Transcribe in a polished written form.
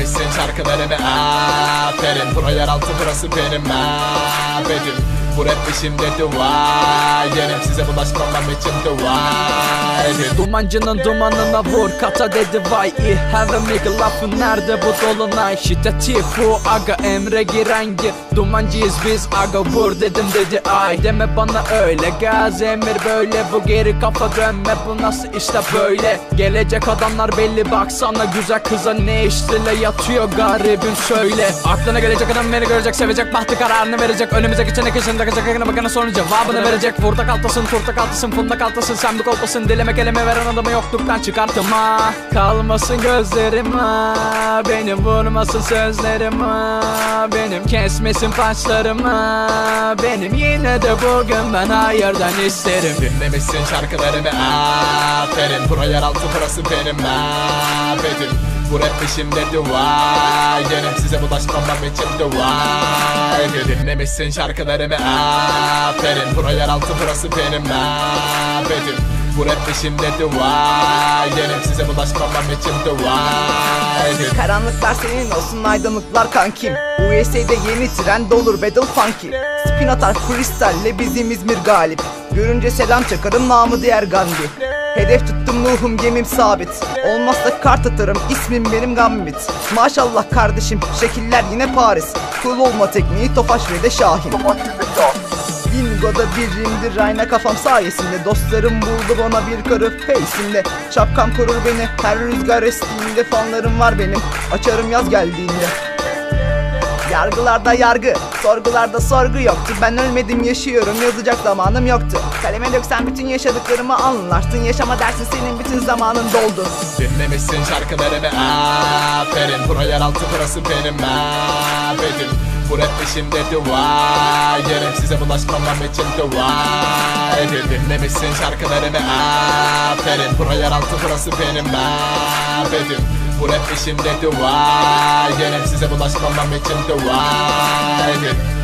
Dinlemişsin şarkılarımı aferin. Pro yeraltı, burası benim mabedim. Bu rap işimde duayenim. Size bulaşmamam için dua edin. Dumancının dumanına vur, kata dedi vay. Have a nigga lafı nerede bu dolunay? Şiddeti bu aga, emre giren gir. Dumancıyız biz aga, vur dedim dedi ay. Deme bana öyle, gaz emir böyle. Bu geri kafa dönme, bu nasıl işte böyle. Gelecek adamlar belli, baksana güzel kıza ne işle yatıyor garibim söyle. Aklına gelecek adam beni görecek, sevecek, bahtı kararını verecek. Önümüze geçene kışın takacak, yakına bakana sonra cevabını verecek. Vurda kaltasın, turta kaltasın, funda kaltasın, sen bir kolpasın. Dileme kelime veren adamı yokluktan çıkartıma. Kalmasın gözlerim benim, vurmasın sözlerim benim, kesmesin paçlarımı benim. Yine de bugün ben hayırdan isterim. Dinlemişsin şarkılarımı aferin. Pro yeraltı, burası benim mabedim. Bu rap işimde duayenim. Size bulaşmamam için dua edin. Dinlemişsin şarkılarımı aferin. Pro yeraltı, burası benim mabedim. Bu rap işimde duayenim. Size bulaşmamam için dua edin. Karanlıklar senin olsun, aydınlıklar kankim. USA'de yeni trend olur battle funky. Spin atar kristalle bizim İzmir galip. Görünce selam çakarım, namı diğer Gandhi. Hedef tuttum, ruhum gemim sabit. Olmazsa kart atarım, ismim benim Gambit. Maşallah kardeşim, şekiller yine Paris. Cool olma tekniği Tofaş ve de Şahin. Bingo'da birimdir ayna kafam sayesinde. Dostlarım buldu bana bir karı face'imle. Şapkam korur beni her rüzgar estiğinde. Fanlarım var benim, açarım yaz geldiğinde. Yargılarda yargı, sorgularda sorgu yoktu. Ben ölmedim, yaşıyorum, yazacak zamanım yoktu. Kaleme döksen bütün yaşadıklarımı anlarsın. Yaşama dersin, senin bütün zamanın doldu. Dinlemişsin şarkılarımı aferin. Pro yeraltı, burası benim mabedim. Bu rap işimde duayenim. Size bulaşmamam için dua edin. Dinlemişsin şarkılarımı aferin. Pro yeraltı, burası benim mabedim. Bu rap işimde duayenim. Size bulaşmamam için dua edin.